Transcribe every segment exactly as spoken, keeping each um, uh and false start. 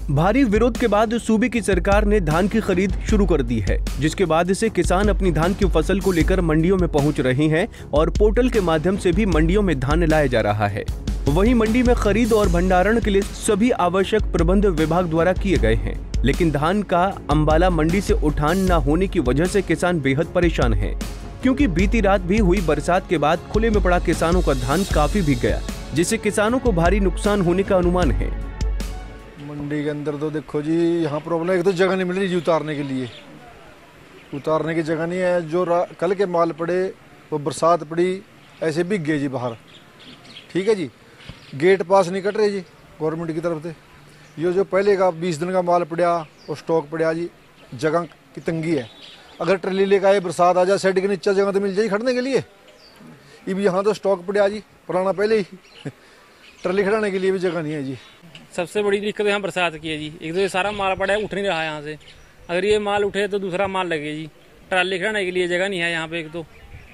भारी विरोध के बाद सूबे की सरकार ने धान की खरीद शुरू कर दी है, जिसके बाद से किसान अपनी धान की फसल को लेकर मंडियों में पहुंच रहे हैं और पोर्टल के माध्यम से भी मंडियों में धान लाया जा रहा है। वहीं मंडी में खरीद और भंडारण के लिए सभी आवश्यक प्रबंध विभाग द्वारा किए गए हैं, लेकिन धान का अंबाला मंडी से उठान न होने की वजह से किसान बेहद परेशान हैं, क्योंकि बीती रात भी हुई बरसात के बाद खुले में पड़ा किसानों का धान काफी भीग गया, जिससे किसानों को भारी नुकसान होने का अनुमान है। मंडी के अंदर तो देखो जी, यहाँ प्रॉब्लम एक तो जगह नहीं मिल रही जी उतारने के लिए, उतारने की जगह नहीं है। जो कल के माल पड़े वो बरसात पड़ी ऐसे बिक गए जी बाहर, ठीक है जी। गेट पास नहीं कट रहे जी गवर्नमेंट की तरफ से। ये जो पहले का बीस दिन का माल पड़ा और स्टॉक पड़ा जी, जगह की तंगी है। अगर ट्रैली लेकर आए, बरसात आ जाए, शेड के नीचे जगह तो मिल जाएगी खड़ने के लिए। अब यहाँ तो स्टॉक पड़ा जी पुराना पहले ही, ट्रैली खड़ाने के लिए भी जगह नहीं है जी। सबसे बड़ी दिक्कत यहाँ बरसात की है जी। एक तो ये सारा माल पड़ा है, उठ नहीं रहा है यहाँ से। अगर ये माल उठे तो दूसरा माल लगे जी। ट्राली खड़ाने के लिए जगह नहीं है यहाँ पे। एक तो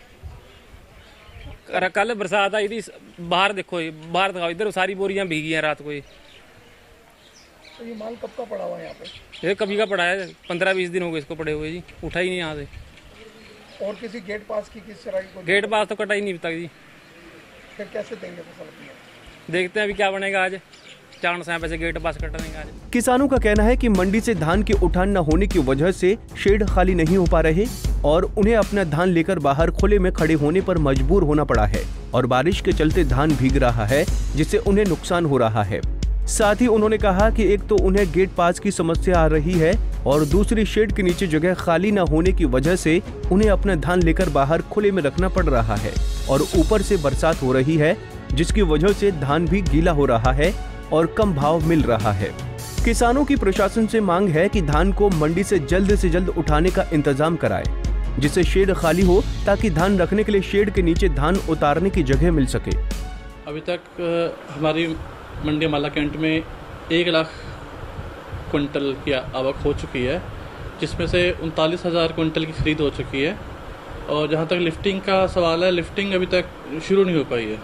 कल बरसात आई थी, बाहर देखो, बाहर दिखाओ, इधर सारी बोरियां भीगी हैं रात को। ये तो ये माल कब का पड़ा हुआ है यहाँ पे? ये कभी का पड़ा है, पंद्रह बीस दिन हो गए इसको पड़े हुए जी, उठा ही नहीं यहाँ से। और किसी गेट पास की किस तरह की? गेट पास तो कटा ही नहीं तक जी। फिर कैसे देंगे फसल? देखते हैं अभी क्या बनेगा आज। चार साल पैसे गेट पास कटने का। किसानों का कहना है कि मंडी से धान के उठान न होने की वजह से शेड खाली नहीं हो पा रहे और उन्हें अपना धान लेकर बाहर खुले में खड़े होने पर मजबूर होना पड़ा है और बारिश के चलते धान भीग रहा है, जिससे उन्हें नुकसान हो रहा है। साथ ही उन्होंने कहा कि एक तो उन्हें गेट पास की समस्या आ रही है और दूसरी शेड के नीचे जगह खाली न होने की वजह से उन्हें अपना धान लेकर बाहर खुले में रखना पड़ रहा है और ऊपर से बरसात हो रही है, जिसकी वजह से धान भी गीला हो रहा है और कम भाव मिल रहा है। किसानों की प्रशासन से मांग है कि धान को मंडी से जल्द से जल्द उठाने का इंतजाम कराए, जिससे शेड खाली हो ताकि धान रखने के लिए शेड के नीचे धान उतारने की जगह मिल सके। अभी तक हमारी मंडी अंबाला कैंट में एक लाख क्विंटल की आवक हो चुकी है, जिसमें से उनतालीस हज़ार क्विंटल की खरीद हो चुकी है। और जहाँ तक लिफ्टिंग का सवाल है, लिफ्टिंग अभी तक शुरू नहीं हो पाई है।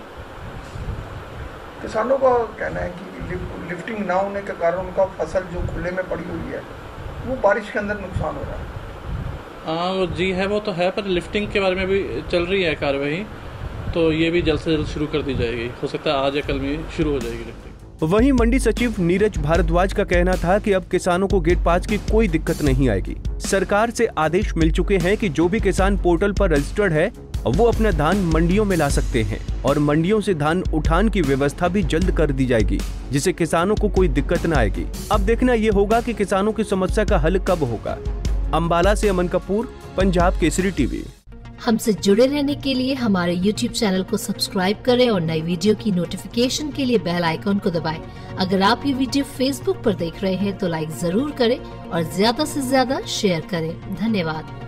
किसानों का कहना है कि लिफ्टिंग ना होने के कारण उनका फसल जो खुले में पड़ी हुई है वो बारिश के अंदर नुकसान हो रहा है। हाँ वो जी है, वो तो है, पर लिफ्टिंग के बारे में भी चल रही है कार्रवाई, तो ये भी जल्द से जल्द शुरू कर दी जाएगी। हो सकता है आज या कल में शुरू हो जाएगी लिफ्टिंग। वहीं मंडी सचिव नीरज भारद्वाज का कहना था कि अब किसानों को गेट पास की कोई दिक्कत नहीं आएगी। सरकार से आदेश मिल चुके हैं कि जो भी किसान पोर्टल पर रजिस्टर्ड है वो अपना धान मंडियों में ला सकते हैं और मंडियों से धान उठान की व्यवस्था भी जल्द कर दी जाएगी, जिससे किसानों को कोई दिक्कत न आएगी। अब देखना ये होगा कि किसानों की समस्या का हल कब होगा। अंबाला से अमन कपूर, पंजाब केसरी टीवी। हमसे जुड़े रहने के लिए हमारे यूट्यूब चैनल को सब्सक्राइब करें और नई वीडियो की नोटिफिकेशन के लिए बेल आइकॉन को दबाएं। अगर आप ये वीडियो फेसबुक पर देख रहे हैं तो लाइक जरूर करें और ज्यादा से ज्यादा शेयर करें। धन्यवाद।